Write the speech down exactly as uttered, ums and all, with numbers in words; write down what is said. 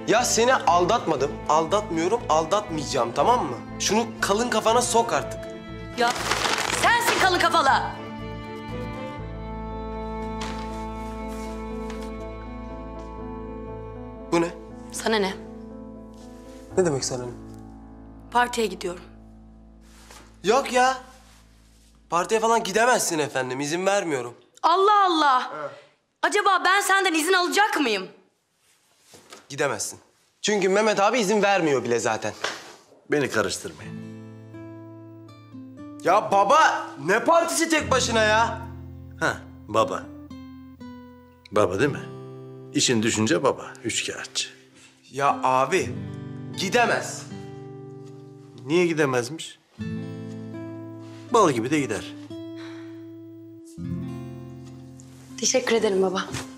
Ya seni aldatmadım, aldatmıyorum, aldatmayacağım, tamam mı? Şunu kalın kafana sok artık. Ya sensin kalın kafalı. Bu ne? Sana ne? Ne demek sana ne? Partiye gidiyorum. Yok ya. Partiye falan gidemezsin efendim, izin vermiyorum. Allah Allah. Acaba ben senden izin alacak mıyım? Gidemezsin. Çünkü Mehmet abi izin vermiyor bile zaten. Beni karıştırmayın. Ya baba, ne partisi tek başına ya? Ha, baba. Baba değil mi? İşin düşünce baba, üçkağıtçı. Ya abi, gidemez. Niye gidemezmiş? Bal gibi de gider. Teşekkür ederim baba.